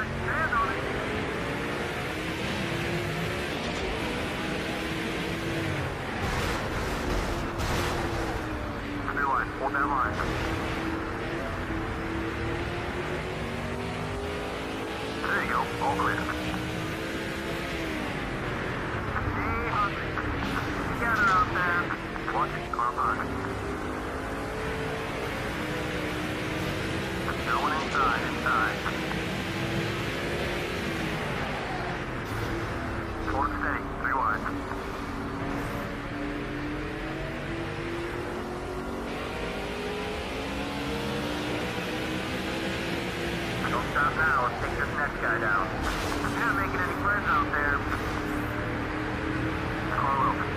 Hold that line. There you go, all clear. Stay hungry. Together out there. Watch it, car behind. Going inside. Forward steady, 3 wide. Don't stop now, let's take this next guy down. You're not making any friends out there. Car open.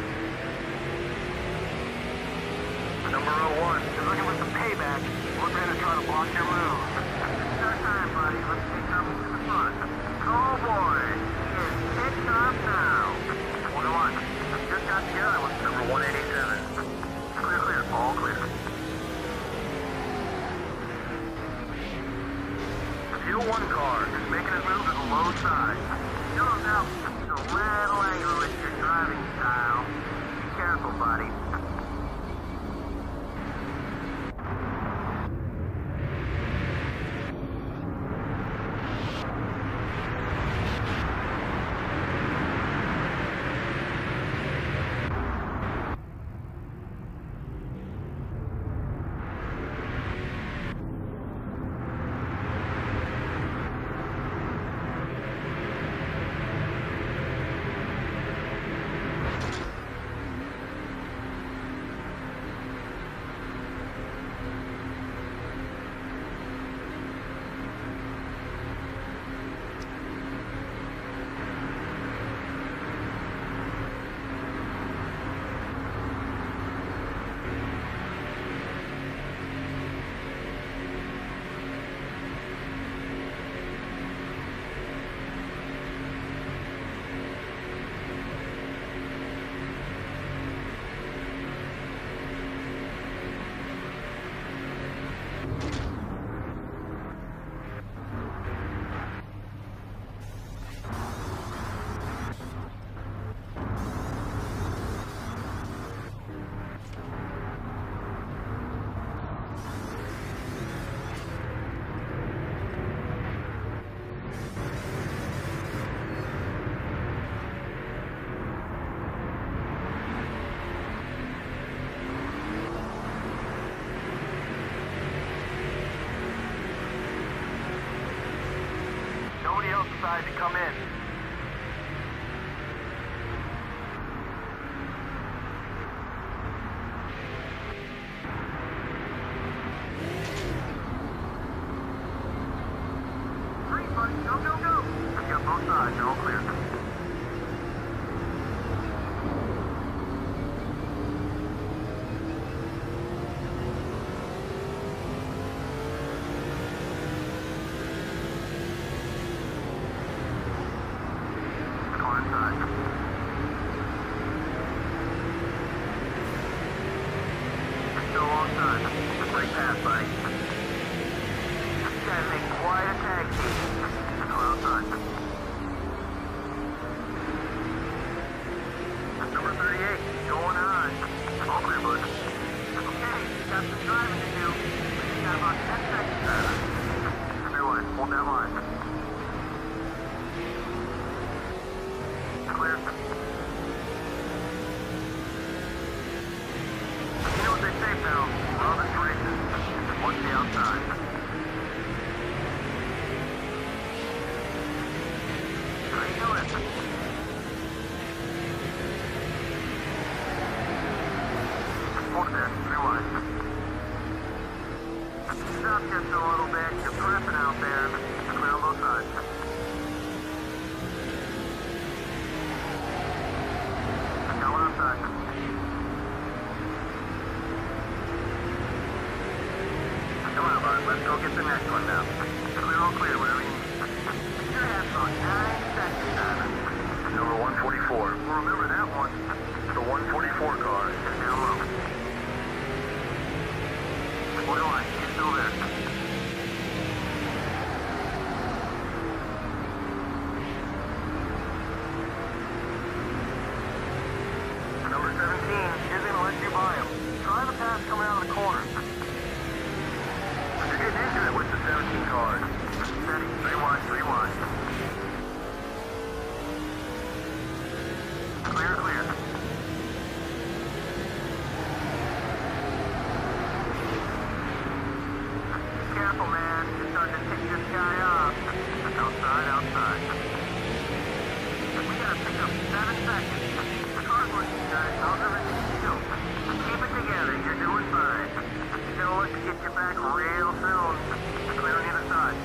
Number 01, you're looking for some payback. We're gonna try to block your move. It's our time, buddy. Let's take our move to the front. Oh boy, he is kicked off now. 101, just got together with number 187. Clear, all clear. Fuel 1 car is making his move to the low side. Show him now. It's a little angle with your driving style. Be careful, buddy. Nobody else decided to come in. Hurry, buddy. Go. We got both sides. They're all clear. Still a long time. It's a great pass, buddy. These guys make quite a tag team. Go outside. Number 38, going on. All clear, bud. Okay, got some driving to do. We got about 10 seconds. Everyone, hold that line. Clear. You know what they say, pal? Love is racing. Watch the outside. How you doing? Hold there, 3 wide. Stop just a little bit. You're pressing out there. Clear on both sides. Go outside. Come on, bud. Let's go get the next one now. Clear, all clear, whatever you need. Your half about 9 seconds, Simon. Number 144. Well, remember that one. The 144 car is down low. What do I? You're still there. to tick this guy off. Outside, outside. We gotta pick up 7 seconds. The car's working, guys. How's everything feel? Keep it together. You're doing fine. Still look to get you back real soon. Clear on the other side.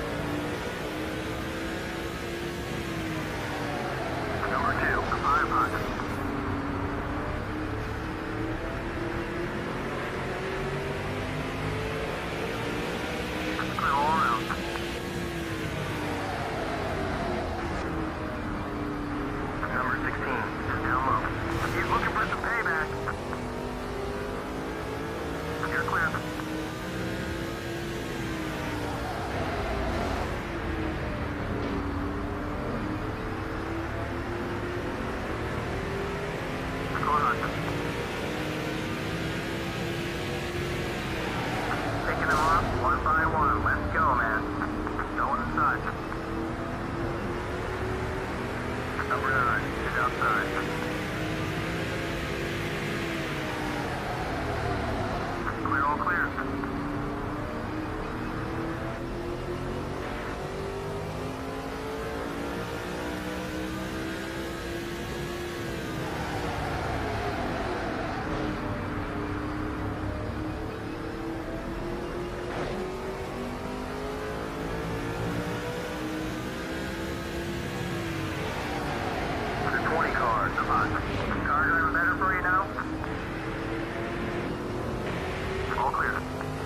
Number 2, the 500. Clear all around. Number 16, just down low. He's looking for some payback. You're clear. What's going on? Taking them off one by one. Let's go, man. Going inside. Number 9 is outside. Clear, all clear. The 20 cars, come on. Car driving better for you now? All clear.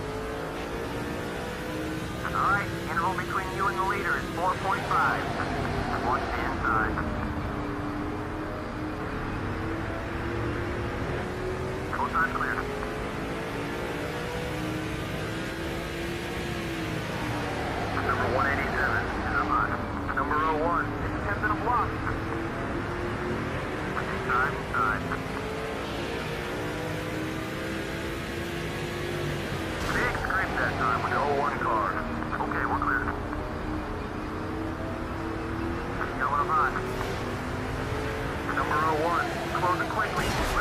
Alright, interval between you and the leader is 4.5. Watch the inside. Both sides clear. Number 187 is up on. Number 01 is attempting a block. Inside, inside. Big scrape that time with the 01 car. Okay, we're clear. Yellow up high. Number 01, closing quickly.